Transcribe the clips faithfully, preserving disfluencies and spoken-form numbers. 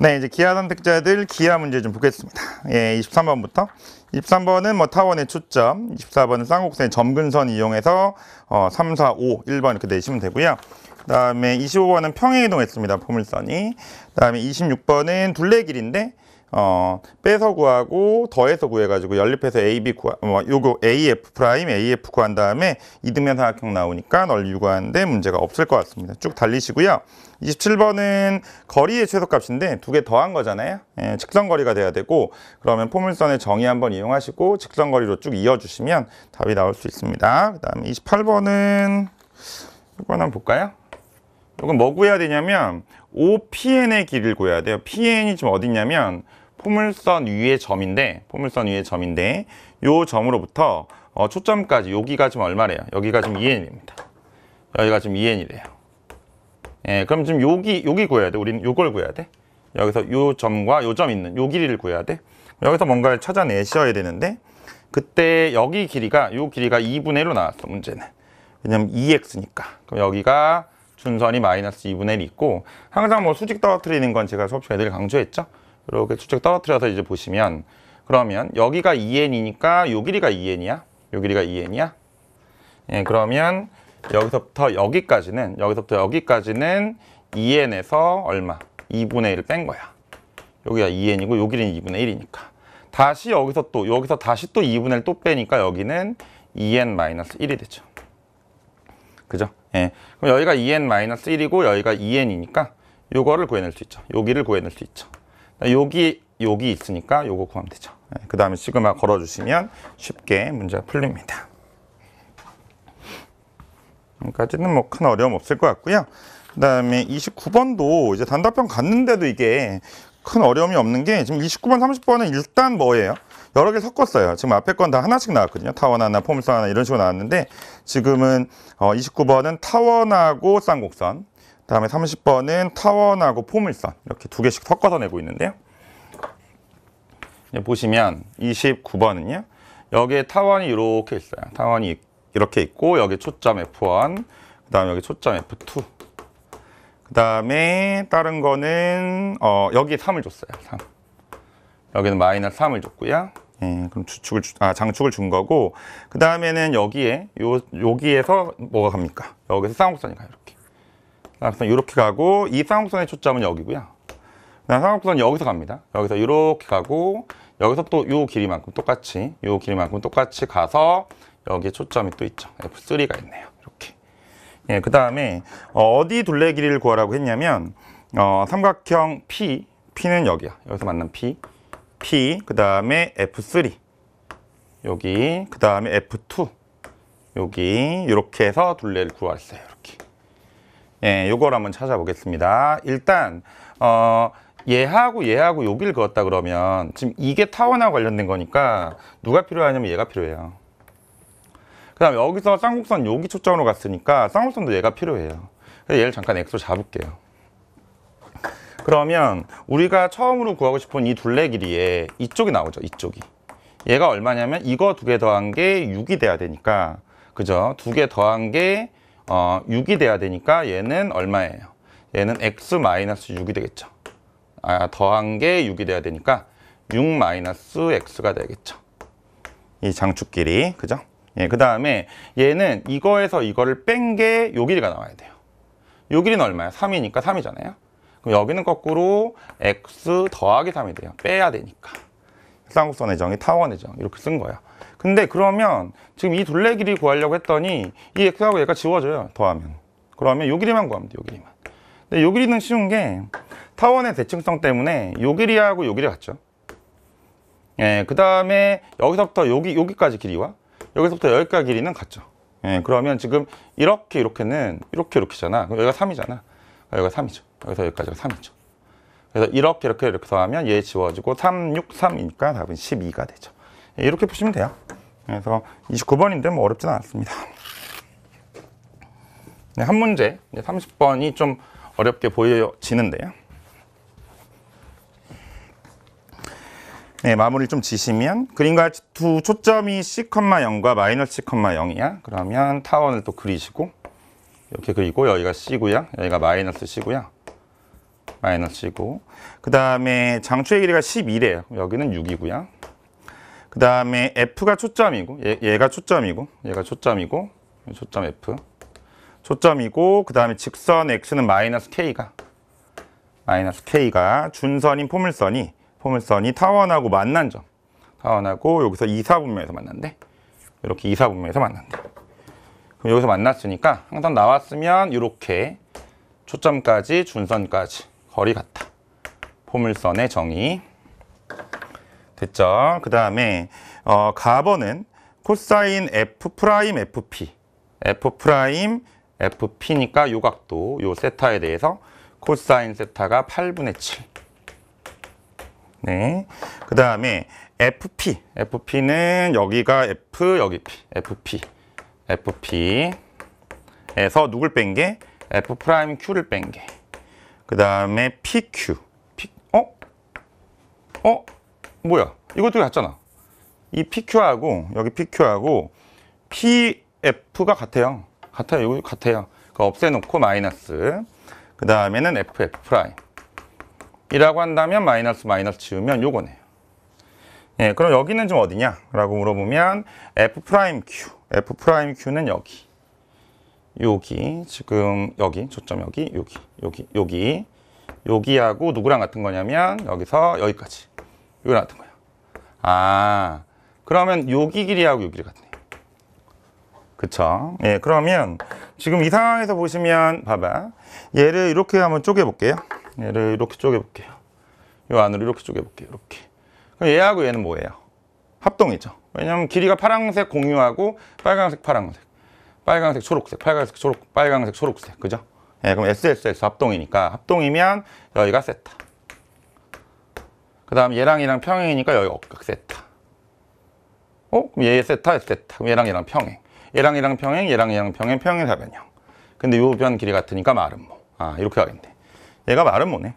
네, 이제 기하 선택자들 기하 문제 좀 보겠습니다. 예, 이십삼 번부터. 이십삼 번은 뭐 타원의 초점, 이십사 번은 쌍곡선의 점근선 이용해서 어, 삼, 사, 오, 일 번 이렇게 내시면 되고요. 그 다음에 이십오 번은 평행 이동했습니다. 포물선이. 그 다음에 이십육 번은 둘레 길인데 어, 빼서 구하고 더해서 구해가지고 연립해서 A, B 구하, 뭐 요거 A, F 프라임, A, F 구한 다음에 이등변 삼각형 나오니까 널리 구하는데 문제가 없을 것 같습니다. 쭉 달리시고요. 이십칠 번은 거리의 최소값인데 두 개 더한 거잖아요. 예, 직선거리가 돼야 되고 그러면 포물선의 정의 한번 이용하시고 직선거리로 쭉 이어주시면 답이 나올 수 있습니다. 그 다음에 이십팔 번은 이번 한번 볼까요? 이건 뭐 구해야 되냐면 오피엔의 길이를 구해야 돼요. 피엔이 지금 어디 있냐면 포물선 위의 점인데 포물선 위의 점인데 요 점으로부터 어, 초점까지 여기가 지금 얼마래요? 여기가 지금 이엔입니다. 여기가 지금 이엔이래요. 예, 그럼 지금 여기 여기 구해야 돼. 우리는 요걸 구해야 돼. 여기서 요 점과 요 점 있는 요 길이를 구해야 돼. 여기서 뭔가를 찾아내셔야 되는데 그때 여기 길이가 요 길이가 이분의 일로 나왔어. 문제는. 왜냐면 이 엑스니까. 그럼 여기가 준선이 마이너스 이분의 일이 있고 항상 뭐 수직 떨어뜨리는 건 제가 수업 시간에 늘 강조했죠. 이렇게 수직 떨어뜨려서 이제 보시면 그러면 여기가 이엔이니까 요 길이가 이엔이야. 요 길이가 이엔이야. 예, 그러면 여기서부터 여기까지는 여기서부터 여기까지는 이엔에서 얼마? 이분의 일을 뺀 거야. 여기가 이엔이고 요 길이는 이분의 일이니까. 다시 여기서 또 여기서 다시 또 이분의 일 또 빼니까 여기는 이엔 마이너스 일이 되죠. 그죠? 예. 그럼 여기가 이엔 마이너스 일이고 여기가 이엔이니까 요거를 구해낼 수 있죠. 여기를 구해낼 수 있죠. 여기 여기 있으니까 요거 구하면 되죠. 예. 그 다음에 시그마 걸어주시면 쉽게 문제가 풀립니다. 여기까지는 뭐 큰 어려움 없을 것 같고요. 그 다음에 이십구 번도 이제 단답형 갔는데도 이게 큰 어려움이 없는 게 지금 이십구 번, 삼십 번은 일단 뭐예요? 여러 개 섞었어요. 지금 앞에 건 다 하나씩 나왔거든요. 타원 하나, 포물선 하나 이런 식으로 나왔는데 지금은 어 이십구 번은 타원하고 쌍곡선, 그 다음에 삼십 번은 타원하고 포물선 이렇게 두 개씩 섞어서 내고 있는데요. 보시면 이십구 번은요. 여기에 타원이 이렇게 있어요. 타원이 이렇게 있고 여기 초점 에프 원, 그 다음에 여기 초점 에프 투, 그 다음에 다른 거는 어 여기에 삼을 줬어요. 삼. 여기는 마이너스 삼을 줬고요. 예, 그럼 주축을 아 장축을 준 거고 그 다음에는 여기에 요 여기에서 뭐가 갑니까? 여기서 쌍곡선이 가요. 이렇게 쌍곡선 이렇게 가고 이 쌍곡선의 초점은 여기고요. 그다음 쌍곡선 여기서 갑니다. 여기서 이렇게 가고 여기서 또 요 길이만큼 똑같이 요 길이만큼 똑같이 가서 여기에 초점이 또 있죠. 에프 쓰리가 있네요. 이렇게. 예, 그 다음에 어, 어디 둘레 길이를 구하라고 했냐면 어, 삼각형 P, P는 여기야. 여기서 만난 P, P, 그 다음에 에프 쓰리 여기, 그 다음에 에프 투 여기 이렇게 해서 둘레를 구했어요. 이렇게. 예, 요걸 한번 찾아보겠습니다. 일단 어, 얘하고 얘하고 여기를 그었다 그러면 지금 이게 타원하고 관련된 거니까 누가 필요하냐면 얘가 필요해요. 그 다음에 여기서 쌍곡선 여기 초점으로 갔으니까 쌍곡선도 얘가 필요해요. 그래서 얘를 잠깐 X로 잡을게요. 그러면 우리가 처음으로 구하고 싶은 이 둘레 길이에 이쪽이 나오죠. 이쪽이. 얘가 얼마냐면 이거 두 개 더한 게 육이 돼야 되니까 그죠? 두 개 더한 게 어, 육이 돼야 되니까 얘는 얼마예요? 얘는 X 마이너스 육이 되겠죠. 아, 더한 게 육이 돼야 되니까 육 마이너스 X가 되겠죠. 이 장축 길이. 그죠? 예, 그 다음에 얘는 이거에서 이거를 뺀 게 요 길이가 나와야 돼요. 요 길이는 얼마야? 삼이니까 삼이잖아요. 그럼 여기는 거꾸로 X 더하기 삼이 돼요. 빼야 되니까. 쌍곡선의 정의, 타원의 정 이렇게 쓴 거예요. 근데 그러면 지금 이 둘레 길이 구하려고 했더니 이 X하고 얘가 지워져요. 더하면. 그러면 요 길이만 구하면 돼요. 요 길이만. 근데 요 길이는 쉬운 게 타원의 대칭성 때문에 요 길이하고 요 길이 같죠. 예, 그 다음에 여기서부터 여기, 여기까지 길이와 여기서부터 여기까지 길이는 같죠. 예, 그러면 지금 이렇게 이렇게는 이렇게 이렇게잖아. 그럼 여기가 삼이잖아. 여기가 삼이죠. 여기서 여기까지가 삼이죠. 그래서 이렇게 이렇게 이렇게 더하면 얘 지워지고 삼, 육, 삼이니까 답은 십이가 되죠. 예, 이렇게 푸시면 돼요. 그래서 이십구 번인데 뭐 어렵지는 않습니다. 네, 한 문제 이제 삼십 번이 좀 어렵게 보여지는데요. 네, 마무리 좀 지시면 그림과 두 초점이 C, 영과 마이너스 C, 영이야. 그러면 타원을 또 그리시고 이렇게 그리고 여기가 C고요. 여기가 마이너스 C고요. 마이너스 이고. 그 다음에 장추의 길이가 십이래요. 여기는 육이고요. 그 다음에 F가 초점이고, 얘, 얘가 초점이고, 얘가 초점이고, 초점 F. 초점이고, 그 다음에 직선 X는 마이너스 K가, 마이너스 K가 준선인 포물선이, 포물선이 타원하고 만난 점. 타원하고 여기서 이사분면에서 만난대. 이렇게 이사분면에서 만난대. 그럼 여기서 만났으니까 항상 나왔으면 이렇게 초점까지 준선까지 거리 같다. 포물선의 정의. 됐죠? 그 다음에 어, 가번은 코사인 F 프라임 Fp. F 프라임 Fp니까 요 각도, 요 세타에 대해서 코사인 세타가 팔분의 칠. 네. 그 다음에 Fp. Fp는 여기가 F, 여기 P. Fp. Fp에서 누굴 뺀 게? F 프라임 Q를 뺀 게. 그 다음에 피큐. P, 어? 어? 뭐야? 이것도 같잖아. 이 피큐하고, 여기 피큐하고 피에프가 같아요. 같아요. 이거 같아요. 그러니까 없애놓고 마이너스. 그 다음에는 에프, F 프라임. 이라고 한다면 마이너스 마이너스 지우면 요거네요. 예, 그럼 여기는 좀 어디냐? 라고 물어보면 F 프라임 Q. F 프라임 Q는 여기. 여기, 지금 여기, 초점 여기, 여기, 여기, 여기. 여기하고 누구랑 같은 거냐면 여기서 여기까지. 이거랑 같은 거야. 아, 그러면 여기 길이하고 여기 길이 같네. 그쵸? 예, 그러면 지금 이 상황에서 보시면 봐봐. 얘를 이렇게 한번 쪼개볼게요. 얘를 이렇게 쪼개볼게요. 이 안으로 이렇게 쪼개볼게요. 이렇게. 그럼 얘하고 얘는 뭐예요? 합동이죠. 왜냐면 길이가 파란색 공유하고 빨간색, 파란색. 빨간색, 초록색, 빨간색, 초록, 빨간색, 초록색. 그죠? 예, 그럼 에스 에스 에스 합동이니까 합동이면 여기가 세타. 그 다음 얘랑 얘랑 평행이니까 여기 억각 세타. 어? 그럼 얘 세타, 세타. 그럼 얘랑 얘랑 평행. 얘랑 얘랑 평행, 얘랑 얘랑 평행, 평행 사변형. 근데 요 변 길이 같으니까 마름모. 아, 이렇게 하겠네. 얘가 마름모네.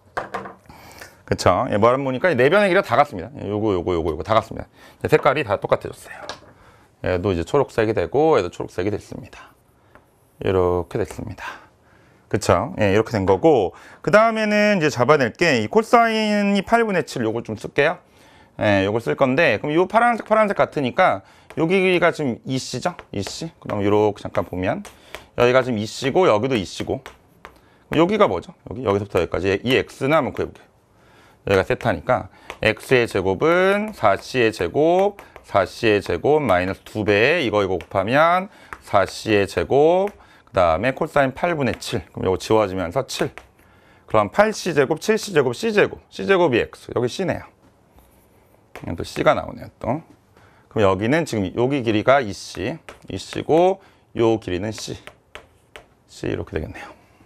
그쵸? 얘 마름모니까 네 변의 길이가 다 같습니다. 요거, 요거, 요거, 요거 다 같습니다. 색깔이 다 똑같아졌어요. 얘도 이제 초록색이 되고, 얘도 초록색이 됐습니다. 이렇게 됐습니다. 그쵸? 예, 이렇게 된 거고, 그 다음에는 이제 잡아낼 게, 이 코사인이 팔분의 칠, 요걸 좀 쓸게요. 예, 요걸 쓸 건데, 그럼 요 파란색, 파란색 같으니까, 여기가 지금 이씨죠? 이씨. 그럼 요렇게 잠깐 보면, 여기가 지금 이씨고, 여기도 이씨고, 여기가 뭐죠? 여기, 여기서부터 여기까지. 이 x는 한번 구해볼게요. 여기가 세타니까, x의 제곱은 사 씨의 제곱, 사 씨의 제곱 마이너스 두 배, 이거 이거 곱하면 사 씨의 제곱, 그 다음에 코사인 팔분의 칠. 그럼 이거 지워지면서 칠. 그럼 팔 씨 제곱, 칠 씨 제곱, C 제곱. C 제곱이 x. 여기 C네요. 또 C가 나오네요, 또. 그럼 여기는 지금 여기 길이가 이 씨. 이 씨고, 요 길이는 C. C 이렇게 되겠네요.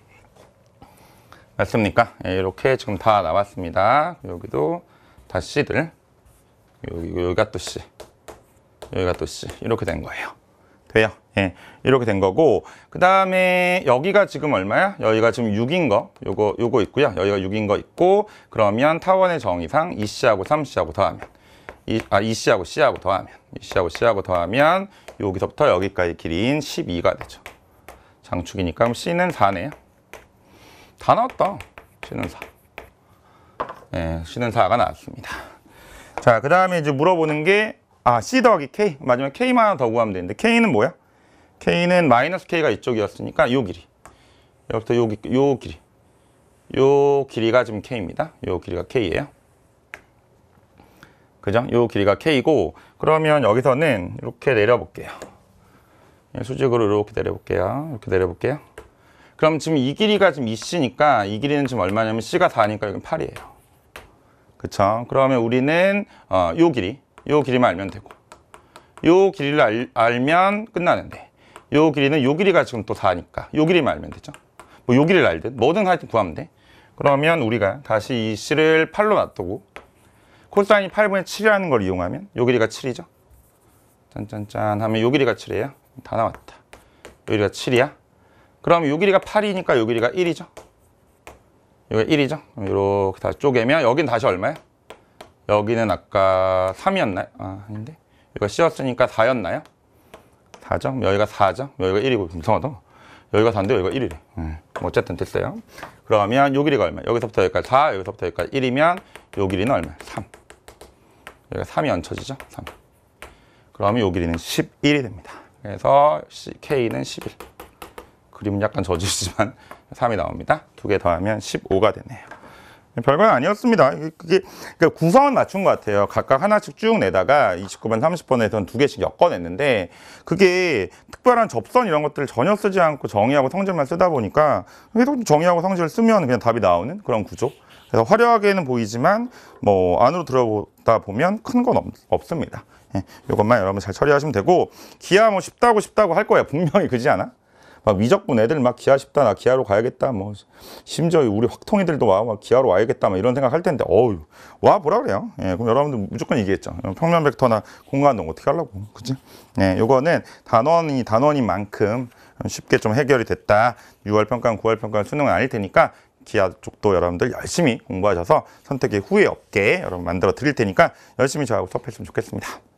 맞습니까? 예, 이렇게 지금 다 나왔습니다. 여기도 다 C들. 여기, 여기가 또 C. 여기가 또 C. 이렇게 된 거예요. 돼요. 예, 이렇게 된 거고, 그 다음에 여기가 지금 얼마야? 여기가 지금 육인 거, 요거 요거 있고요. 여기가 육인 거 있고, 그러면 타원의 정의상 이 씨하고 삼 씨하고 더하면, 이, 아 이 씨하고 C하고 더하면, 이 씨하고 C하고 더하면 여기서부터 여기까지 길이인 십이가 되죠. 장축이니까 그럼 C는 사네요. 다 나왔다. C는 사. 예, C는 사가 나왔습니다. 자, 그 다음에 이제 물어보는 게, 아, C 더하기 K. 마지막에 K만 하나 더 구하면 되는데, K는 뭐야? K는 마이너스 K가 이쪽이었으니까 요 길이. 여기부터 요, 요 길이. 요 길이가 지금 K입니다. 요 길이가 K예요. 그죠? 요 길이가 K고, 그러면 여기서는 이렇게 내려볼게요. 수직으로 이렇게 내려볼게요. 이렇게 내려볼게요. 그럼 지금 이 길이가 지금 이 씨니까, 이 길이는 지금 얼마냐면 C가 사니까 여기는 팔이에요. 그쵸? 그러면 우리는, 어, 요 길이. 요 길이만 알면 되고, 요 길이를 알, 알면 끝나는데, 요 길이는 요 길이가 지금 또 사니까 요 길이만 알면 되죠. 뭐 요 길이를 알든 뭐든 하여튼 구하면 돼. 그러면 우리가 다시 이 C를 팔로 놔두고 코사인이 팔분의 칠이라는 걸 이용하면 요 길이가 칠이죠. 짠짠짠 하면 요 길이가 칠이에요. 다 나왔다. 요 길이가 칠이야. 그럼 요 길이가 팔이니까 요 길이가 일이죠. 여기가 일이죠. 이렇게 다 쪼개면 여긴 다시 얼마야? 여기는 아까 삼이었나요? 아, 아닌데. 여기가 C였으니까 사였나요? 사죠. 여기가 사죠. 여기가 일이고, 이상하다. 여기가 사인데 여기가 일이래. 음, 뭐 어쨌든 됐어요. 그러면 요 길이가 얼마? 여기서부터 여기까지 사, 여기서부터 여기까지 일이면 요 길이는 얼마? 삼. 여기가 삼이 얹혀지죠? 삼. 그러면 요 길이는 십일이 됩니다. 그래서 K는 십일. 그림은 약간 젖으시지만 삼이 나옵니다. 두 개 더하면 십오가 되네요. 별건 아니었습니다. 그게 그러니까 구성은 맞춘 것 같아요. 각각 하나씩 쭉 내다가 이십구 번, 삼십 번에서는 두 개씩 엮어냈는데 그게 특별한 접선 이런 것들을 전혀 쓰지 않고 정의하고 성질만 쓰다 보니까 계속 정의하고 성질을 쓰면 그냥 답이 나오는 그런 구조. 그래서 화려하게는 보이지만 뭐 안으로 들어보다 보면 큰 건 없습니다. 예, 이것만 여러분 잘 처리하시면 되고 기하 뭐 쉽다고 쉽다고 할 거야. 분명히 그지 않아? 막 위적분 애들 막 기하 쉽다, 나 기하로 가야겠다, 뭐 심지어 우리 확통이들도 와, 막 기하로 와야겠다, 막 이런 생각 할 텐데, 어우 와 보라 그래요. 예, 그럼 여러분들 무조건 이기겠죠. 평면 벡터나 공간동 어떻게 하려고, 그치? 예, 요거는 단원이 단원인 만큼 쉽게 좀 해결이 됐다. 유월 평가, 구월 평가 수능은 아닐 테니까 기하 쪽도 여러분들 열심히 공부하셔서 선택의 후회 없게 여러분 만들어 드릴 테니까 열심히 저하고 수업했으면 좋겠습니다.